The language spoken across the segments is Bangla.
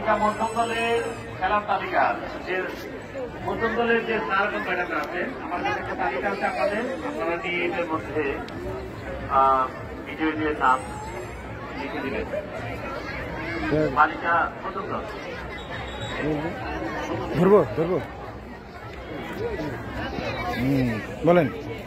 এটা মধ্যম দলের খেলার তালিকা, যে মধ্যম দলের যে স্যার এবং ম্যাডামরা আছে আমার কাছে একটা তালিকা আছে আপনাদের, আপনারা নিয়ে এদের মধ্যে বিজয়ীদের নাম লিখে দিবেন। মালিকা মধ্যম দল ধরবো বলেন।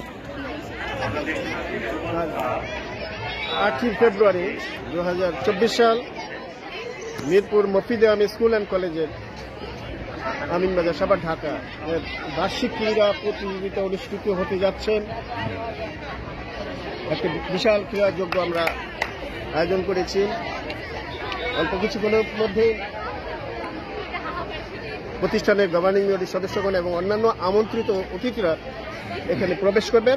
8ই ফেব্রুয়ারি 2024 সাল মিরপুর মফিদে আমি স্কুল অ্যান্ড কলেজের আমিনবাজার সাভার ঢাকা এর বার্ষিক ক্রীড়া প্রতিযোগিতা অনুষ্ঠিত হতে যাচ্ছেন। একটা বিশাল ক্রীড়াযোগ্য আমরা আয়োজন করেছি। অল্প কিছুক্ষণের মধ্যে প্রতিষ্ঠানের গভর্নিং বডির সদস্যগণ এবং অন্যান্য আমন্ত্রিত অতিথিরা এখানে প্রবেশ করবেন।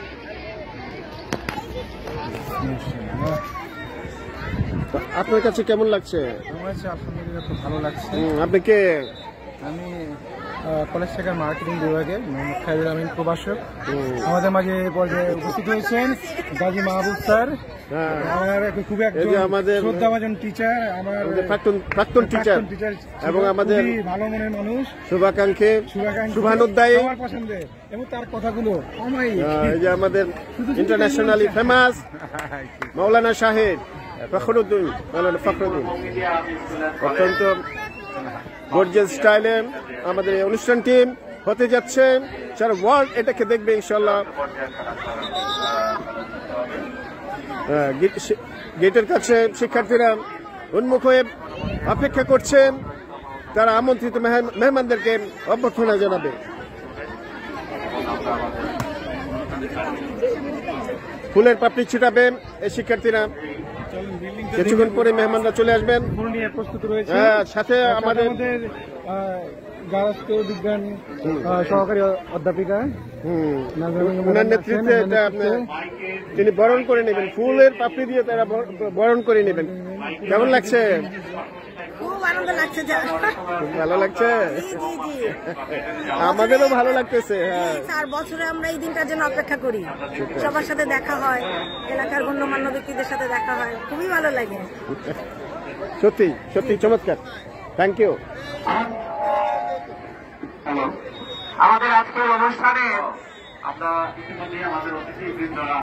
আপনার কাছে কেমন লাগছে? আমার কাছে আলহামদুলিল্লাহ খুব ভালো লাগছে। আপনি কে? আমি কলেজ শাখার মার্কেটিং বিভাগের মোহাম্মদ খায়রুল আমিন প্রভাষক। আমাদের মাঝে এই পর্যায়ে উপস্থিত হয়েছেন গাজী মাহবুব স্যার, আমার খুবই আমাদের শ্রদ্ধাভাজন টিচার, আমার প্রাক্তন টিচার এবং আমাদের ভালো মনের মানুষ, শুভাকাঙ্ক্ষী শুভানুদ্দায়ী, আমার পছন্দের এবং তার কথাগুলো এই যে আমাদের ইন্টারন্যাশনালি ফেমাস মাওলানা সাহেব ফখরুদ্দিন, মাওলানা ফখরুদ্দিন অত্যন্ত গর্জিয়াস স্টাইলে আমাদের এই অনুষ্ঠানটি হতে যাচ্ছে। সারা ওয়ার্ল্ড এটাকে দেখবে ইনশাল্লাহ। গেটের কাছে শিক্ষার্থীরা উন্মুখ হয়ে অপেক্ষা করছেন, তারা আমন্ত্রিত মেহমানদেরকে অভ্যর্থনা জানাবে। ফুলের পাপড়ি ছিটাবে এই শিক্ষার্থীরা। কিছুক্ষণ পরে মেহমানরা চলে আসবেন। প্রস্তুত রয়েছে সাথে আমাদের বিজ্ঞান সহকারী অধ্যাপিকা ওনার নেতৃত্বে তিনি বরণ করে নেবেন, ফুলের পাপড়ি দিয়ে তারা বরণ করে নেবেন। কেমন লাগছে? খুব আনন্দ লাগছে, খুব ভালো লাগছে, আমাদেরও ভালো লাগতেছে। 4 বছরে আমরা এই দিনটার জন্য অপেক্ষা করি। সবার সাথে দেখা হয়, এলাকার গণ্যমান্য ব্যক্তিদের সাথে দেখা হয়, খুবই ভালো লাগে। সত্যি সত্যি চমৎকার। Thank you. আমাদের আজকের অনুষ্ঠানে আমরা ইতিমধ্যে আমাদের অতিথি বৃন্দরা